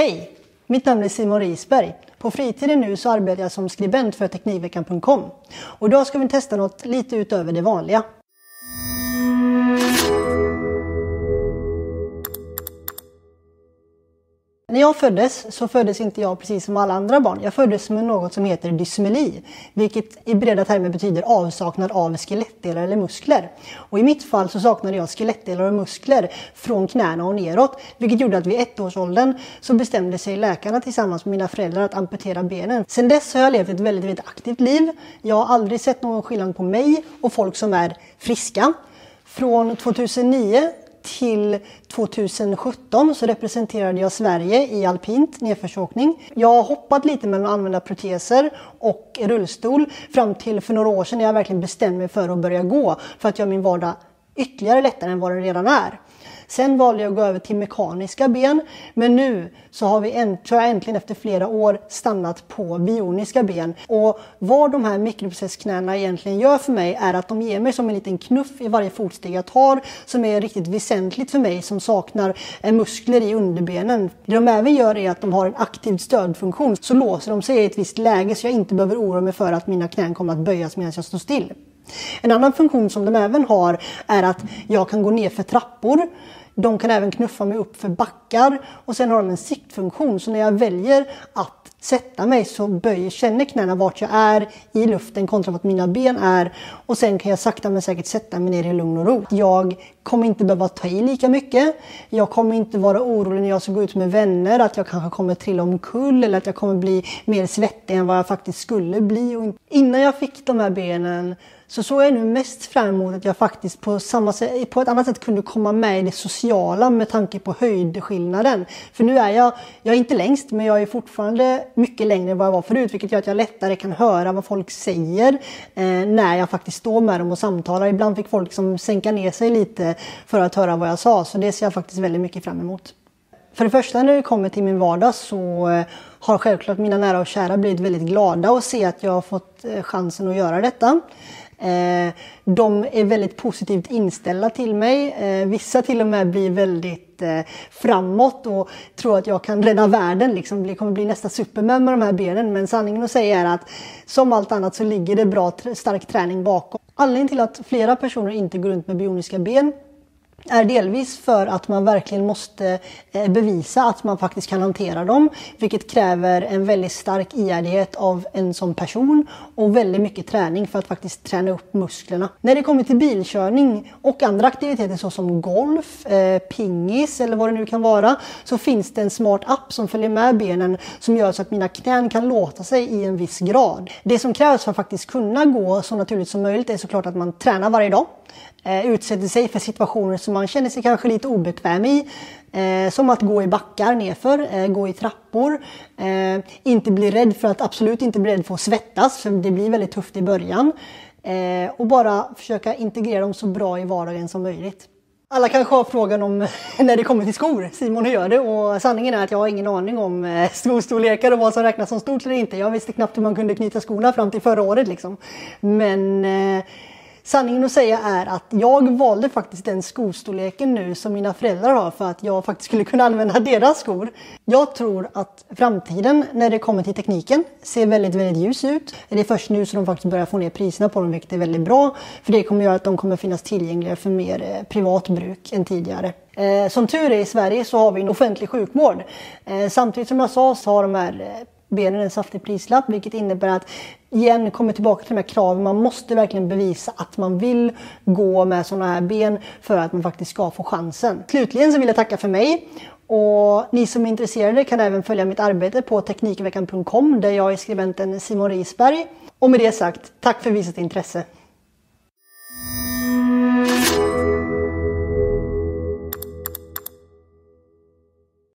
Hej! Mitt namn är Simon Risberg. På fritiden nu så arbetar jag som skribent för Teknikveckan.com. Och idag ska vi testa något lite utöver det vanliga. När jag föddes så föddes inte jag precis som alla andra barn. Jag föddes med något som heter dysmeli, vilket i breda termer betyder avsaknad av skelettdelar eller muskler. Och i mitt fall så saknade jag skelettdelar och muskler från knäna och neråt, vilket gjorde att vid 1-årsåldern så bestämde sig läkarna tillsammans med mina föräldrar att amputera benen. Sedan dess har jag levt ett väldigt aktivt liv. Jag har aldrig sett någon skillnad på mig och folk som är friska. Från 2009 till 2017 så representerade jag Sverige i alpint nedförsåkning. Jag har hoppat lite mellan att använda proteser och rullstol fram till för några år sedan när jag verkligen bestämde mig för att börja gå för att göra min vardag ytterligare lättare än vad den redan är. Sen valde jag att gå över till mekaniska ben, men nu så har vi äntligen efter flera år stannat på bioniska ben. Och vad de här mikroprocessknäna egentligen gör för mig är att de ger mig som en liten knuff i varje fotsteg jag tar, som är riktigt väsentligt för mig som saknar muskler i underbenen. Det de även gör är att de har en aktiv stödfunktion, så låser de sig i ett visst läge så jag inte behöver oroa mig för att mina knän kommer att böjas medan jag står still. En annan funktion som de även har är att jag kan gå ner för trappor. De kan även knuffa mig upp för backar och sen har de en siktfunktion, så när jag väljer att sätta mig så känner knäna vart jag är i luften kontra vart mina ben är, och sen kan jag sakta men säkert sätta mig ner i lugn och ro. Jag kommer inte behöva ta i lika mycket. Jag kommer inte vara orolig när jag ska gå ut med vänner att jag kanske kommer trilla omkull eller att jag kommer bli mer svettig än vad jag faktiskt skulle bli. Och innan jag fick de här benen så såg jag nu mest fram emot att jag faktiskt på ett annat sätt kunde komma med i det sociala med tanke på höjdskillnaden. För nu är jag är inte längst, men jag är fortfarande mycket längre än vad jag var förut, vilket gör att jag lättare kan höra vad folk säger när jag faktiskt står med dem och samtalar. Ibland fick folk liksom sänka ner sig lite för att höra vad jag sa, så det ser jag faktiskt väldigt mycket fram emot. För det första, när det kommer till min vardag så har självklart mina nära och kära blivit väldigt glada att se att jag har fått chansen att göra detta. De är väldigt positivt inställda till mig. Vissa till och med blir väldigt framåt och tror att jag kan rädda världen. Det kommer bli nästa Superman med de här benen. Men sanningen att säga är att som allt annat så ligger det bra stark träning bakom. Anledningen till att flera personer inte går runt med bioniska ben är delvis för att man verkligen måste bevisa att man faktiskt kan hantera dem, vilket kräver en väldigt stark ihärdighet av en som person och väldigt mycket träning för att faktiskt träna upp musklerna. När det kommer till bilkörning och andra aktiviteter såsom golf, pingis eller vad det nu kan vara, så finns det en smart app som följer med benen som gör så att mina knän kan låta sig i en viss grad. Det som krävs för att faktiskt kunna gå så naturligt som möjligt är såklart att man tränar varje dag. Utsätter sig för situationer som man känner sig kanske lite obekväm i, som att gå i backar nerför, gå i trappor, inte bli rädd för att absolut inte bli rädd för att svettas, för det blir väldigt tufft i början, och bara försöka integrera dem så bra i vardagen som möjligt. Alla kanske har frågan om när det kommer till skor, Simon, hur gör det? Och sanningen är att jag har ingen aning om skostorlekar och vad som räknas som stort eller inte. Jag visste knappt hur man kunde knyta skorna fram till förra året Men sanningen att säga är att jag valde faktiskt den skostorleken nu som mina föräldrar har för att jag faktiskt skulle kunna använda deras skor. Jag tror att framtiden när det kommer till tekniken ser väldigt ljus ut. Det är först nu som de faktiskt börjar få ner priserna på dem, vilket är väldigt bra. För det kommer göra att de kommer finnas tillgängliga för mer privat bruk än tidigare. Som tur är i Sverige så har vi en offentlig sjukvård. Samtidigt som jag sa så har de här benen en saftig prislapp, vilket innebär att igen kommer tillbaka till de här kraven. Man måste verkligen bevisa att man vill gå med sådana här ben för att man faktiskt ska få chansen. Slutligen så vill jag tacka för mig, och ni som är intresserade kan även följa mitt arbete på Teknikveckan.com där jag är skribenten Simon Risberg. Och med det sagt, tack för visat intresse.